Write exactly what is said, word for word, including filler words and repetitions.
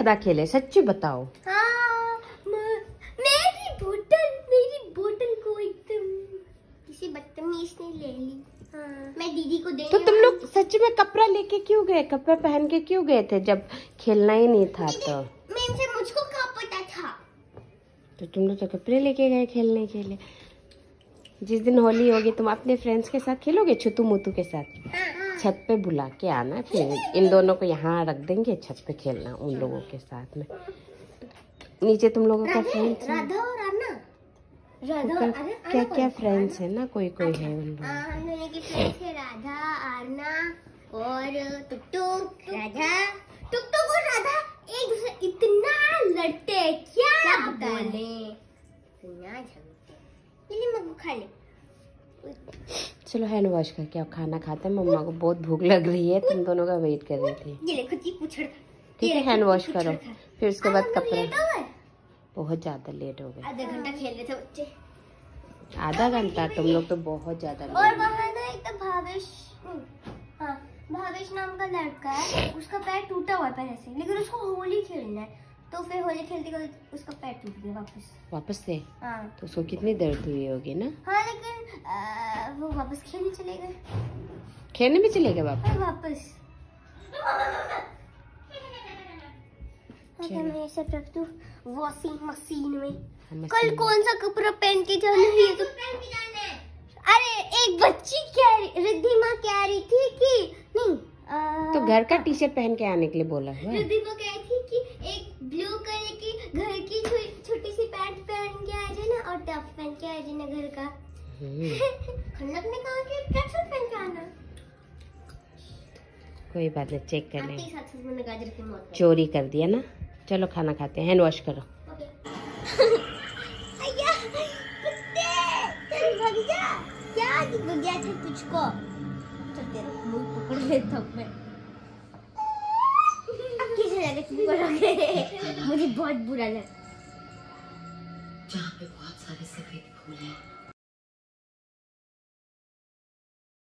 ज्यादा खेले, सच्ची बताओ। हाँ, मेरी बोतल मेरी बोतल को एकदम किसी बदतमीज ने ले ली। हाँ, मैं दीदी को देने तो तुम लोग सच में कपड़ा लेके क्यों गए, कपड़ा पहन के क्यों गए थे जब खेलना ही नहीं था? तो मैम से मुझको क्या पता था? तो तुम लोग तो कपड़े लेके गए खेलने के लिए। जिस दिन होली होगी तुम अपने फ्रेंड्स के साथ खेलोगे, छुतू मुतू के साथ। हाँ, छत पे बुला के आना, फिर इन दोनों को यहाँ रख देंगे, छत पे खेलना उन लोगों के साथ में। नीचे तुम लोगों का फ्रेंड्स है, राधा और अन्ना, राधा और अन्ना क्या क्या फ्रेंड्स है ना, कोई कोई है उन लोग। हाँ, हम दोनों की फ्रेंड्स है राधा, आरना और टुकटुक। राधा, टुकटुक और राधा एक दूसरे इतना लड़ते हैं, क्या बोले, इतनी मगू खा ले। चलो हैंड वॉश करके अब खाना खाते हैं, मम्मा को बहुत भूख लग रही है, तुम दोनों का वेट कर रही थी। ये देखो जी पुछड़। ठीक है, हैंड वॉश करो, फिर उसके बाद कपड़ा। लेट हो गए, बहुत ज्यादा लेट हो गए, आधा घंटा खेल रहे थे बच्चे। आधा घंटा? तुम लोग तो बहुत ज्यादा। और वहाँ ना एक तो भावेश, हाँ भावेश नाम का लड़का है, उसका पैर टूटा हुआ है पहले से, लेकिन उसको होली खेलना है, तो फिर होली खेलते खेलते उसका पैर टूट गया वापस। वापस से? हाँ तो उसको कितनी दर्द हुई होगी ना? हाँ, लेकिन आ, वो वापस खेलने चले गए। खेलने भी चले गए वापस? हाँ, वापस। अच्छा, मैं ये सब रख दूँ वॉशिंग मशीन में। कल कौन सा कपड़ा पहन के जाना है? तो अरे एक बच्ची कह रही, रिद्धिमा कह रही थी कि नहीं आ, तो घर का टी शर्ट पहन के आने के लिए बोला हुआ है। रिद्धिमा कह रही थी कि एक ब्लू कलर की घर की छोटी सी पैंट पहन के आ जाए ना, और टॉप पहन के आ जाए ना घर का। खन्नक ने कहा कि ट्रैक सूट पहन के आना। कोई बात नहीं, चेक कर आते ले। ही साथ साथ मैंने गाजर की मौत कर चोरी कर दिया ना। चलो खाना खाते हैं, हैंड वॉश करो। दी। अय्या, कुत्ते, चल भाग जा। क्या दिख गया था तुझको? चल तेरा मुंह पकड़ लेता हूँ मैं। अब किसे लगे तुम करोगे? मुझे बहुत बुरा लगा। जहाँ पे बहुत सारे सफेद फूल हैं।